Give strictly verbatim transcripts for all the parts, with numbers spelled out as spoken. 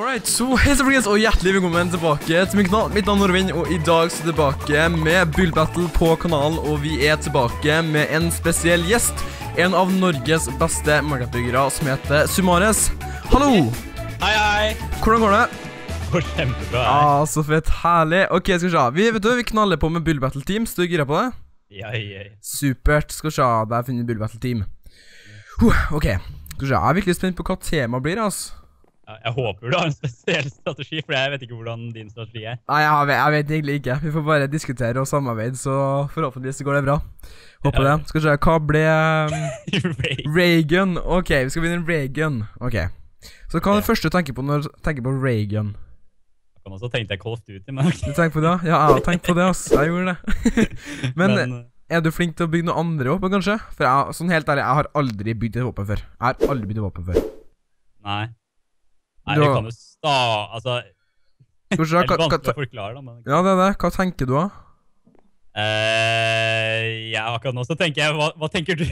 Alright, så hei så folkens, og hjertelig velkommen tilbake til min kanal. Mitt navn er Norvin, og i dag er jeg tilbake med Build Battle på kanalen, og vi er tilbake med en spesiell gjest. En av Norges beste Minecraft-byggere som heter Sumares. Hallo! Hei, hei! Hvordan går det? Går kjempebra. Ah, så fett, herlig. Ok, skal vi se. Vi, vet du, vi knaller på med Build Battle Teams. Du er gira på det? Ja, ja. Supert. Skal vi se, der har jeg funnet Build Battle Team. Huh, ok, skal vi se. Jeg er virkelig spent på hva tema blir, altså. Jeg håper du har en spesiell strategi, for jeg vet ikke hvordan din strategi er. Nei, jeg vet, jeg vet egentlig ikke. Vi får bare diskutere og samarbeide, så forhåpentligvis går det bra. Håper ja. det. Skal vi se, hva ble... Raygun. Ok, vi skal begynne Raygun. Ok. Så hva er det første du tenker på når du tenker på Raygun? Jeg kan også tenke deg Call of Duty, men... Du tenker på det? Ja, jeg har tenkt på det, ass. Jeg gjorde det. men, men, er du flink til å bygge noe andre våpen, kanskje? For jeg, sånn helt ærlig, jeg har aldri bygd et våpen før. Jeg har aldri bygd et våpen før. Nei. Nei, det kan jo sta... Altså... Det er litt vanskelig å forklare da, men... Ja, det er det. Hva tenker du da? Uh, ja, akkurat nå så tenker jeg... Hva, hva tenker du?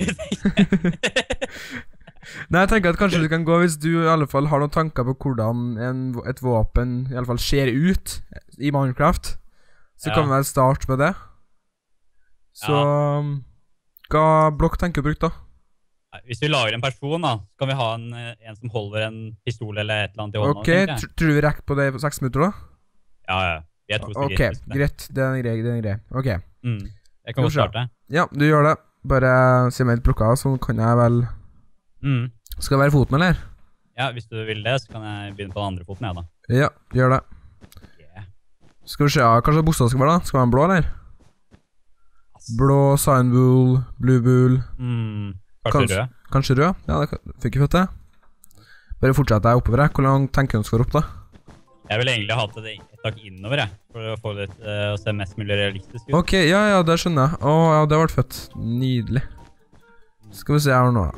Nei, jeg tenker at kanskje du kan gå hvis du i alle fall har noen tanker på hvordan en, et våpen i alle fall ser ut i Minecraft. Så ja. kan vi vel starte med det. Så... Ja. Hva blokk tenker du brukt da? Hvis vi lager en person da, så kan vi ha en, en som holder en pistol eller et eller annet i hånda. Ok, tror du vi rekker på det på seks minutter da? Ja, ja. Vi er to stykker. Ok, greit. Det er en grei, det er en grei. Ok. Mm. Jeg kan godt starte. Ja, du gjør det. Bare se meg litt plukket, så kan jeg vel... Mm. Skal det være foten, eller? Ja, hvis du vil det, så kan jeg begynne på den andre foten, ja da. Ja, gjør det. Yeah. Skal vi se, kanskje bostad skal være da? Skal det være en blå, eller? Blå, cyan bull, blue bull. Mm. Kanskje rød? Kanskje rød? Ja, det fikk jeg fått det. Bare fortsett deg oppover. Hvor langt tenker du skal opp da? Jeg vil egentlig ha hatt et takk innover, jeg. For å få det uh, å se mest mulig realistisk ut. Ok, ja, ja, det skjønner jeg. Åh, ja, det har vært fett. Nydelig. Skal vi se her nå.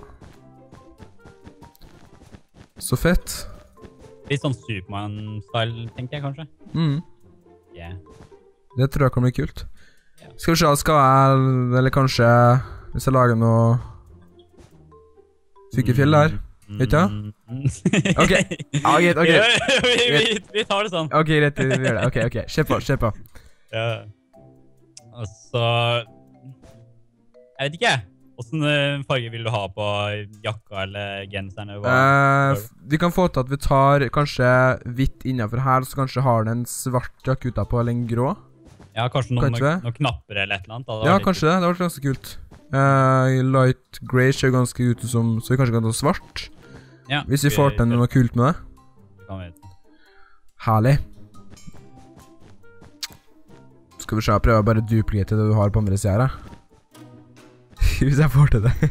Så fett. Litt sånn Superman-style, tenker jeg kanskje. Mm. Yeah. Det tror jeg kan bli kult. Yeah. Skal vi se, skal jeg, eller kanskje, hvis jeg lager noe... Fykkefjell der, vet du? Ok, ja, greit, ok. vi, vi, vi tar det sånn. Ok, greit, vi gjør det. Ok, ok, se på, se på. Ja. Og så... Jeg vet ikke. Hvordan farge vil du ha på jakka eller genseren? Uh, vi kan få til at vi tar kanskje hvitt innenfor her, så kanskje har den en svart jakke utenpå, eller en grå. Ja, kanskje noen, noen knapper eller et eller annet. Ja, kanskje det. Det har vært ganske kult. Uh, light grey ser ganske ut som, så vi kanskje kan ta svart. Ja, hvis vi får til noe kult med det. Det kan vi vite. Herlig. Skal vi se, jeg prøver bare å duplikere det du har på andre siden her. Hvis jeg får til det.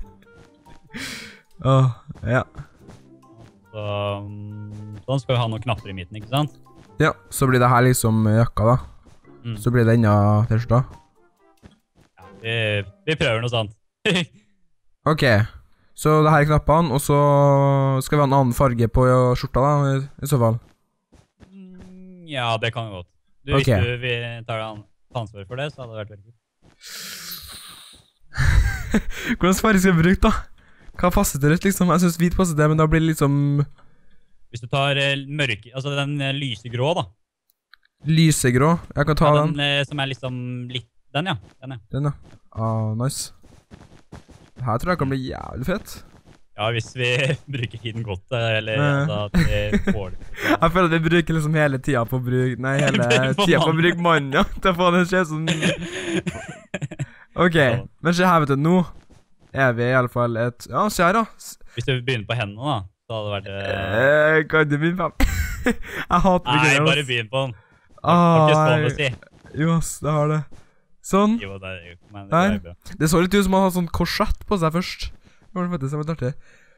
Åh, oh, ja. Så, sånn skal vi ha noen knapper i midten, ikke sant? Ja, så blir det her liksom jakka da. Mm. Så blir det enda t-skjorta. Vi, vi prøver noe sånt. Ok, så det her er knappene, og så skal vi ha en annen farge på skjorta da, i, i så fall. Ja, det kan vi godt. Du, okay. Hvis du vi tar ansvar for det, så hadde det vært veldig kult. Hvordan farge skal vi bruke da? Hva passer til rødt liksom? Jeg synes hvit passer det, men da blir det liksom... Hvis du tar mørke, altså den lysegrå da. Lysegrå? Jeg kan ta ja, den. Den som er liksom litt... Den, ja. Den, ja. Den, ja. Ah, nice. Det her tror jeg kan bli jævlig fett. Ja, hvis vi bruker tiden godt, eller altså, at vi får det. Jeg føler at vi bruker liksom hele tida på å bruke... Nei, hele tida på å bruke mannen, ja. Til å få det skje sånn... Ok, men se her, vet du, nå er vi i alle fall et... Ja, se her da. Hvis du begynner på hendene da, så hadde det vært... Eh, kan du begynne på den? Jeg hater Nei, bare begynn på den. Har ikke sånn å si. Jo, ass, det har det. Sånn. Jo, det, er, men det, er bra. Det så litt ut som han hadde sånn korsett på seg først. Det var faktisk litt artig.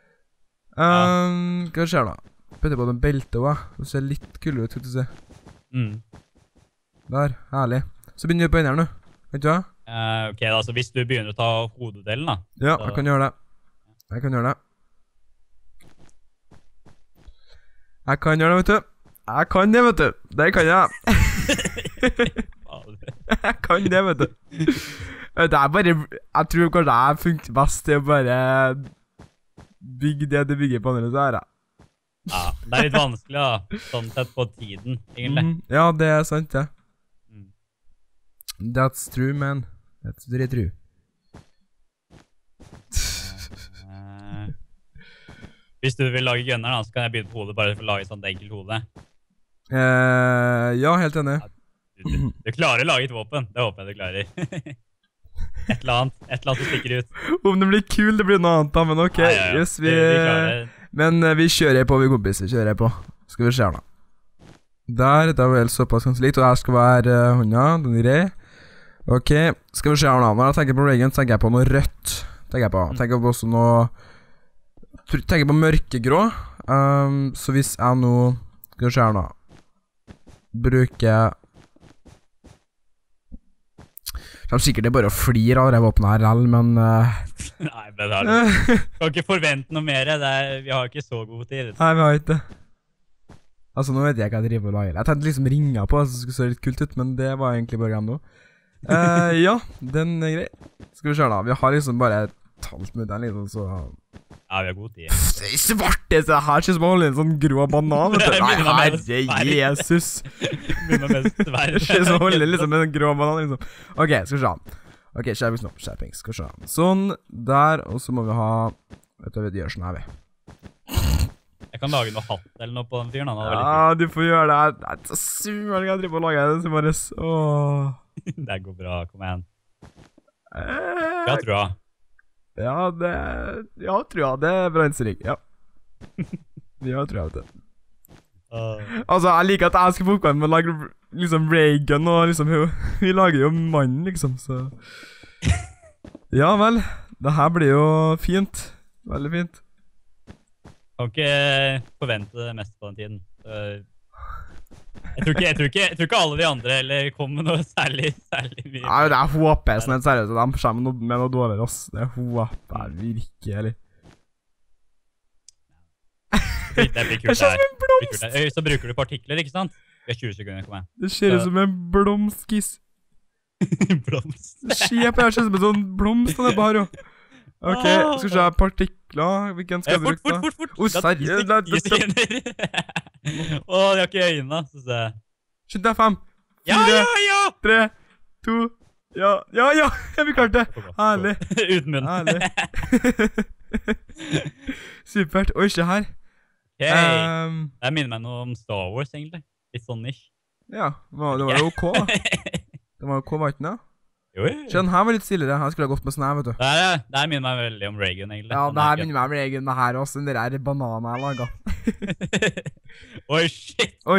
Um, hva skjer da? Putter på den beltet også. Det ser litt kul ut, skal du se. Mm. Der, herlig. Så begynner vi på inn her nå. Vet du hva? Uh, ok, da, så hvis du begynner å ta hodedelen da. Ja, så... jeg kan gjøre det. Jeg kan gjøre det. Jeg kan gjøre det, vet du. Jeg kan det, vet du. Det kan jeg. Jeg kan det, vet du. Det er bare... Jeg tror kanskje jeg funker best til å bare bygge det du bygger på andre så her. Ja, det er litt vanskelig da, sånn sett på tiden, egentlig. Mm, ja, det er sant, det. Mm. That's true, man. That's very true. Uh, hvis du vil lage gunner da, så kan jeg begynne på hodet, bare for å lage sånt enkelt hode. Uh, ja, helt enig. Du, du, du klarer å lage et våpen, det håper jeg du klarer. Et eller annet, et eller annet som stikker ut. Om det blir kul, det blir noe annet da, men ok. Ja, ja, ja. Yes, vi... Vi, vi klarer. Men uh, vi kjører på, vi kompiser, kjører på. Skal vi se her da. Der, det er vel såpass ganske likt, og her skal være uh, hånda, den er grei. Ok, skal vi se her da. Når jeg tenker på Reagan, tenker jeg på noe rødt. Tenker jeg på, tenker på også noe... Tenker på mørkegrå. Um, så hvis jeg nå... Skal vi se her da. Bruker... Det er sikkert det bare å flire av det våpenet her, L, men... Uh... Nei, men det er det. Du kan ikke forvente noe mer, det er, vi har ikke så god tid. Nei, vi har ikke det. Altså, nå vet jeg ikke hva jeg driver og lager. Jeg tenkte liksom ringe på, så det skulle se litt kult ut, men det var egentlig bare gjennom nå. Uh, ja, den er grei. Skal vi se da, vi har liksom bare et halvt minutt her, liksom, så... Ja, vi har god tid. Pff, det er svarte, så her synes man holder en sånn grå banan, vet du. Nei, herre Jesus. Begynner med sverd. Det synes man holder liksom en grå banan, liksom. Ok, skal vi se. Ok, skjerpings nå, skjerpings, skal vi se. Sånn, der, og så må vi ha... Vet du, vi gjør sånn her, vi. Jeg kan lage noe hatt eller noe på den fyren, han hadde Ja, du får gjøre det her. Det er så super, jeg driver og lager det, så bare... Åh. Det går bra, kom igjen. Eh, Jeg tror jeg. Ja, det... Ja, tror jeg, det er bra innstilling, ja. Ja, tror jeg, vet du. Uh, Altså, jeg liker at jeg skal få oppgaven med å lage liksom Reagan og liksom, vi lager jo mannen liksom, så ja vel, det her blir jo fint, veldig fint. kan ikke forvente det mest på den tiden. Uh, jeg, tror ikke, jeg, tror ikke, jeg tror ikke alle de andre eller kommer med noe særlig, særlig mye. Nei, det er håpet jeg sånn helt seriøst, de kommer med noe, med noe dårligere, ass. Det er håpet jeg virkelig. Det blir kult Det ser ut som en blomst! det her. Så bruker du partikler, ikke sant? Vi har tjue sekunder, kom igjen. Det ser ut som en blomstkiss. Blomst. Se på, jeg ser ut som en sånn blomst av det bare. Ok, skal vi se, partikler, hvilken skal jeg Fort, bruke da? fort, fort, fort. Å, seriøst, det Gi sekunder. Å, de har ikke øynene, så se. Shit, det er fem, Ja, fire, ja, ja! tre, to, ja, ja, ja, jeg vil klart det. Herlig, Uten munn. herlig. Supert, oi, se her. Ok, Um, det minner meg noe om Star Wars, egentlig. Litt sånn niche. ja, det var det var jo OK da. Det var jo OK, var ikke det? Jo, jo. Se, den her var litt stillere, jeg skulle ha gått med sånn her, vet du. Det her, det her minner meg veldig om Reagan, egentlig. Ja, Den det her er minner meg om egen det her også, den der bananen jeg laget. ikke- Oi, shit! Oi.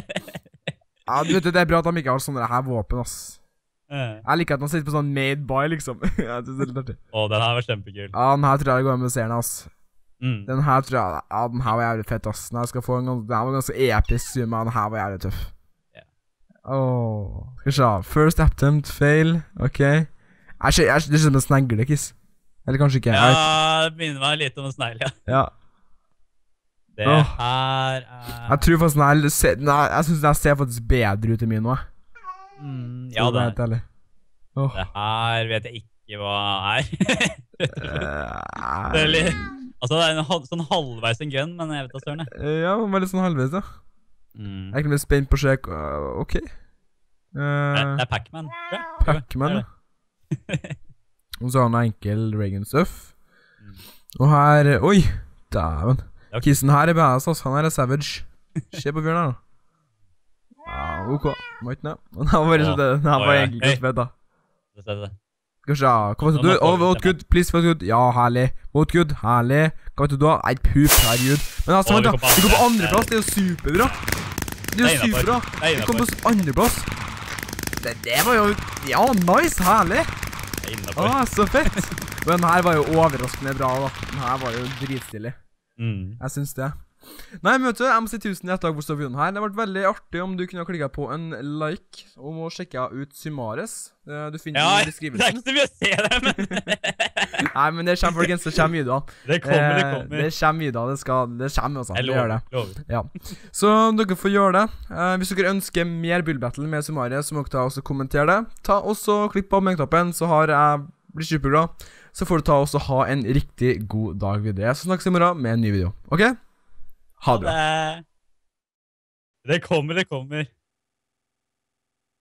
Ja, du vet, det er bra at de ikke har sånne her våpen, ass. Eh. Jeg liker at de sitter på sånn made by, liksom. Jeg synes det er litt artig. Å, den her var kjempekul. Ja, den her tror jeg det går an med serien, ass. Mm. Den her tror jeg, ja, den her var jævlig fett, ass. Den her skal få en gans- den her var ganske episk, men den her var jævlig tøff. Ja. Åh, skal vi se. First attempt, fail, ok. Jeg ser, jeg, det ser ut som en snegle, kiss. Eller kanskje ikke. Jeg vet- Ja, det minner meg litt om en snegl, ja. Ja. Det Åh. her er... Jeg tror faktisk den her, se- den her jeg synes den her ser faktisk bedre ut i min nå. Mm, Ja, ja, det er det, helt ærlig. Åh. det her vet jeg ikke hva er. Eh, Det er litt... Altså, det er en, hal- sånn halvveis en gun, men jeg vet da søren jeg. eh, Ja, den var litt sånn halvveis, da. Mm. Jeg er ikke litt spent på å se, uh, ok. Det, Uh, det er Pac-Man, tror jeg. Pac-Man, Det ja. er Og så har han enkel Reagan-stuff. Mm. Og her, oi, dæven. Ja, ok. Kissen her er badass, ass. Han her er savage. Se på fyren her, da. Ja, ok. Må ikke ned. Den her var, Åh. det, den her Åh, var ja. egentlig ikke fett, da. Det ser det. Skal vi se, hva vet Nå du? må Å, vi vote good, please, vote good. Ja, herlig. Vote good, herlig. Hva vet du da? Nei, pup, herregud. Men altså, Å, vent vi da. kom på Vi går på andre. andreplass, det er jo superbra. Det er jo Det er innenfor. superbra. Det er Vi kom innenfor. på andreplass. Det, det var jo, ja, nice, herlig. Det er innenfor. Åh, så fett. Men den her var jo overraskende bra, da. Den her var jo dritstilig. Mm. Jeg synes det. Nei, men vet du, jeg må si tusen hjertelig takk for stå videoen her. Det har vært veldig artig om du kunne klikket på en like og må sjekke ut Symares. Eh, Du finner Ja, den i det er beskrivelsen. ikke så mye å se det, men... Nei, men det kommer, folkens, det kommer videoer. Det kommer, det Eh, kommer. Det kommer videoer, det skal, det kommer altså, Jeg det gjør lover, det. lover. Ja. Så dere får gjøre det. Eh, hvis dere ønsker mer Bull Battle med Sumare, så må dere ta også kommentere det. Ta også klipp på abonneringknappen, så har jeg blitt superglad. Så får du ta også ha en riktig god dag videre. Så snakkes i morgen med en ny video. Ok? Ha det bra. Det. Det kommer, det kommer.